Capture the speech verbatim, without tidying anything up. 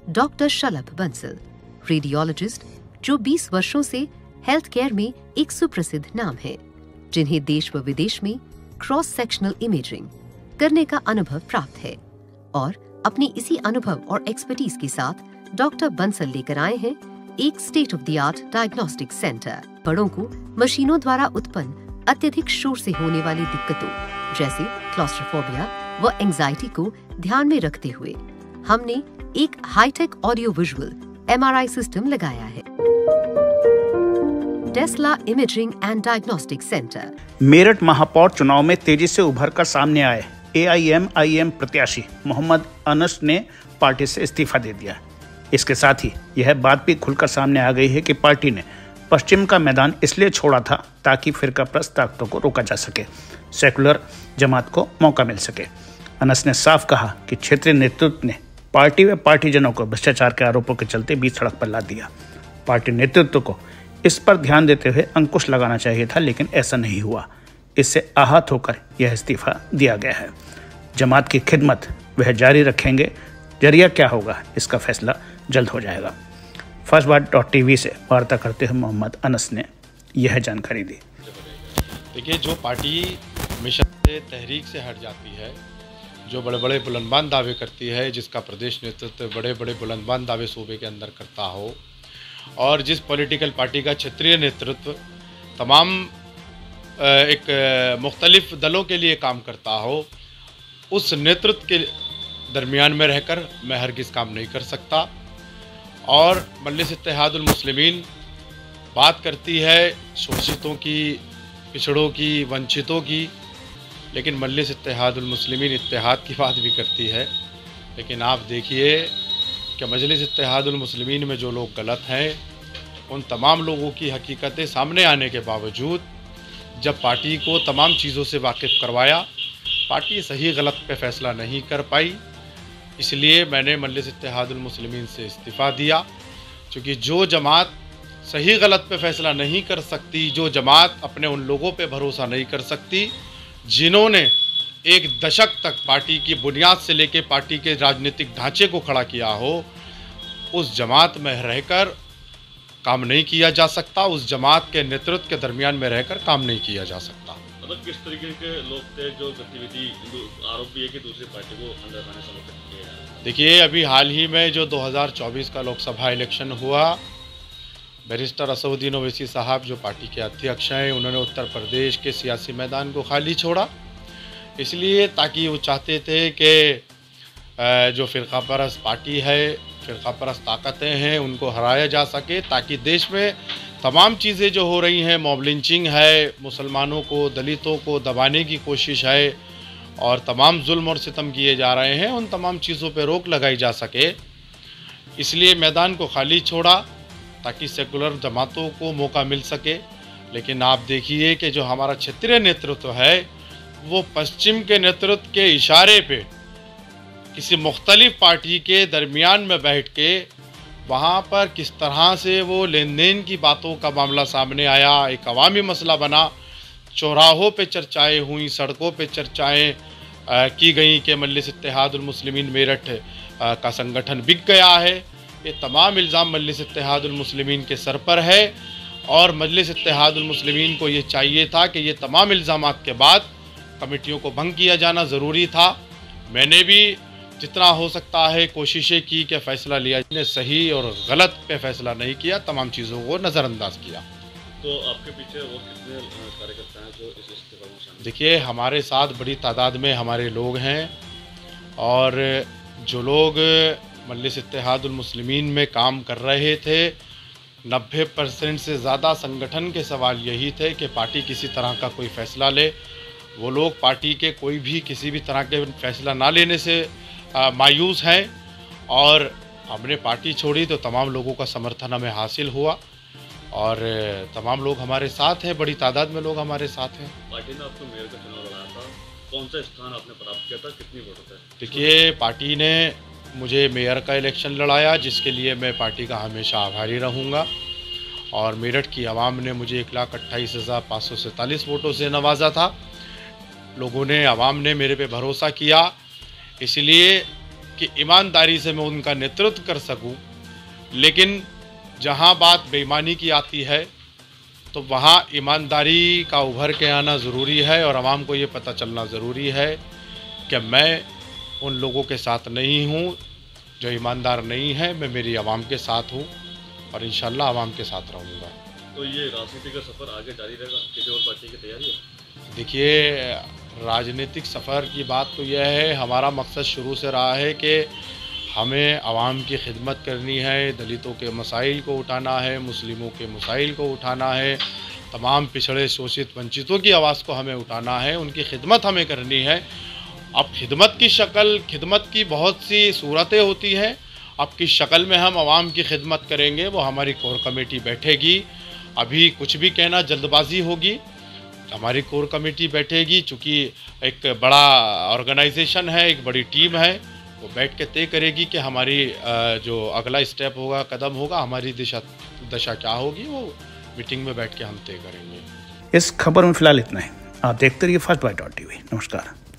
Doctor शलभ Bansal, radiologist जो बीस वर्षों से हेल्थ केयर में एक सुप्रसिद्ध नाम है, जिन्हें देश व विदेश में क्रॉस सेक्शनल इमेजिंग करने का अनुभव प्राप्त है। और अपनी इसी अनुभव और एक्सपर्टीज के साथ डॉक्टर बंसल लेकर आए हैं एक state of the art diagnostic centre. बड़ों को मशीनों द्वारा उत्पन्न अत्यधिक शोर से होने वाली दिक्कतों जैसे क्लॉस्ट्रोफोबिया व एंजाइटी को ध्यान में रखते हुए हमने एक hi-tech audio visual MRI system लगाया है। Tesla imaging and diagnostic centre. Meerut महापौर चुनाव में तेजी से उभर कर सामने आए एआईएमआईएम प्रत्याशी मोहम्मद अनस ने पार्टी से इस्तीफा दे दिया। इसके साथ ही यह बात भी खुलकर सामने आ गई है कि पार्टी ने पश्चिम का मैदान इसलिए छोड़ा था ताकि फिरकाप्रस्त ताकतों को रोका जा सके, सेकुलर जमात को मौका मिल सके। अनस ने साफ कहा कि क्षेत्रीय नेतृत्व ने पार्टी व पार्टीजनों को भ्रष्टाचार के आरोपों के चलते बीच सड़क पर ला दिया। पार्टी नेतृत्व को इस पर ध्यान देते हुए अंकुश लगाना चाहिए था, लेकिन ऐसा नहीं हुआ। इससे आहत होकर यह इस्तीफा दिया गया है। जमात की खिदमत वह जारी रखेंगे, जरिया क्या होगा इसका फैसला जल्द हो जाएगा। फर्स्ट बात डॉट टीवी से वार्ता करते हुए मोहम्मद अनस ने यह जानकारी दी। देखिए, जो पार्टी मिशन से तहरीक से हट जाती है, जो बड़े बड़े बुलंदबान दावे करती है, जिसका प्रदेश नेतृत्व बड़े बड़े बुलंदबान दावे सूबे के अंदर करता हो, और जिस पॉलिटिकल पार्टी का क्षेत्रीय नेतृत्व तमाम एक मुख्तलिफ दलों के लिए काम करता हो, उस नेतृत्व के दरमियान में रहकर मैं हरगिज़ काम नहीं कर सकता। और मजलिस इत्तेहादुल मुस्लिमीन बात करती है शोषितों की, पिछड़ों की, वंचितों की, लेकिन मजलिस इत्तेहादुल मुस्लिमीन इत्तेहाद की बात भी करती है। लेकिन आप देखिए कि मजलिस इत्तेहादुल मुस्लिमीन में जो लोग गलत हैं, उन तमाम लोगों की हकीकतें सामने आने के बावजूद जब पार्टी को तमाम चीज़ों से वाकिफ़ करवाया, पार्टी सही गलत पे फैसला नहीं कर पाई। इसलिए मैंने मजलिस इत्तेहादुल मुस्लिमीन से इस्तीफ़ा दिया, क्योंकि जो जमात सही गलत पे फैसला नहीं कर सकती, जो जमात अपने उन लोगों पे भरोसा नहीं कर सकती जिन्होंने एक दशक तक पार्टी की बुनियाद से लेकर पार्टी के राजनीतिक ढांचे को खड़ा किया हो, उस जमात में रहकर काम नहीं किया जा सकता, उस जमात के नेतृत्व के दरमियान में रहकर काम नहीं किया जा सकता। मतलब किस तरीके के लोग थे जो गतिविधि, आरोप भी है कि दूसरी पार्टी को अंदर आने समर्थन किया? देखिए, अभी हाल ही में जो दो हज़ार चौबीस का लोकसभा इलेक्शन हुआ, बैरिस्टर असदुद्दीन ओवैसी साहब जो पार्टी के अध्यक्ष हैं, उन्होंने उत्तर प्रदेश के सियासी मैदान को खाली छोड़ा, इसलिए ताकि वो चाहते थे कि जो फ़िरका परस्त पार्टी है, फ़िरका परस्त ताकतें हैं, उनको हराया जा सके, ताकि देश में तमाम चीज़ें जो हो रही हैं, मॉब लिंचिंग है, मुसलमानों को, दलितों को दबाने की कोशिश है, और तमाम जुल्म और सितम किए जा रहे हैं, उन तमाम चीज़ों पर रोक लगाई जा सके। इसलिए मैदान को खाली छोड़ा ताकि सेकुलर जमातों को मौका मिल सके। लेकिन आप देखिए कि जो हमारा क्षेत्रीय नेतृत्व है, वो पश्चिम के नेतृत्व के इशारे पे किसी मुख्तलिफ पार्टी के दरमियान में बैठ के वहाँ पर किस तरह से वो लेन देन की बातों का मामला सामने आया, एक अवामी मसला बना, चौराहों पे चर्चाएं हुई, सड़कों पे चर्चाएं की गई कि मजलिस इत्तेहादुल मुस्लिमीन मेरठ आ, का संगठन बिक गया है। ये तमाम इल्ज़ाम मजलिस इत्तेहादुल मुस्लिमीन के सर पर है, और मजलिस इत्तेहादुल मुस्लिमीन को ये चाहिए था कि ये तमाम इल्ज़ामात के बाद कमेटियों को भंग किया जाना ज़रूरी था। मैंने भी जितना हो सकता है कोशिशें की कि फ़ैसला लिया, ने सही और गलत पे फैसला नहीं किया, तमाम चीज़ों को नज़रअंदाज किया। तो आपके पीछे और कितने कार्यकर्ता हैं जो इस इस्तीफा में शामिल? देखिए, हमारे साथ बड़ी तादाद में हमारे लोग हैं, और जो लोग मजलिस इत्तेहादुल मुस्लिमीन में काम कर रहे थे, नब्बे परसेंट से ज़्यादा संगठन के सवाल यही थे कि पार्टी किसी तरह का कोई फ़ैसला ले। वो लोग पार्टी के कोई भी किसी भी तरह के फ़ैसला ना लेने से मायूस हैं, और हमने पार्टी छोड़ी तो तमाम लोगों का समर्थन हमें हासिल हुआ, और तमाम लोग हमारे साथ हैं, बड़ी तादाद में लोग हमारे साथ हैं। पार्टी ने आपको मेयर का चुनाव लड़ाया था, कौन सा स्थान आपने प्राप्त किया था, कितनी वोट थे? देखिए, पार्टी ने मुझे मेयर का इलेक्शन लड़ाया, जिसके लिए मैं पार्टी का हमेशा आभारी रहूँगा, और मेरठ की आवाम ने मुझे एक लाख अट्ठाईस हज़ार पाँच सौ सैंतालीस वोटों से नवाजा था। लोगों ने, आवाम ने मेरे पे भरोसा किया, इसलिए कि ईमानदारी से मैं उनका नेतृत्व कर सकूं। लेकिन जहां बात बेईमानी की आती है तो वहां ईमानदारी का उभर के आना ज़रूरी है और आवाम को ये पता चलना ज़रूरी है कि मैं उन लोगों के साथ नहीं हूं जो ईमानदार नहीं है। मैं मेरी आवाम के साथ हूं और इंशाल्लाह आवाम के साथ रहूँगा। तो ये राजनीति का सफ़र आगे जारी रहेगा, किसी और पार्टी की तैयारी है? देखिए, राजनीतिक सफ़र की बात तो यह है, हमारा मकसद शुरू से रहा है कि हमें आवाम की खिदमत करनी है, दलितों के मसाइल को उठाना है, मुस्लिमों के मसाइल को उठाना है, तमाम पिछड़े शोषित वंचितों की आवाज़ को हमें उठाना है, उनकी खिदमत हमें करनी है। अब खिदमत की शक्ल, खिदमत की बहुत सी सूरतें होती हैं। अब किस शक्ल में हम आवाम की खिदमत करेंगे वो हमारी कोर कमेटी बैठेगी। अभी कुछ भी कहना जल्दबाजी होगी। हमारी कोर कमेटी बैठेगी, चूँकि एक बड़ा ऑर्गेनाइजेशन है, एक बड़ी टीम है, वो बैठ के तय करेगी कि हमारी जो अगला स्टेप होगा, कदम होगा, हमारी दिशा दशा क्या होगी, वो मीटिंग में बैठ के हम तय करेंगे। इस खबर में फिलहाल इतना ही। आप देखते रहिए फर्स्ट बाइट डॉट टीवी। नमस्कार।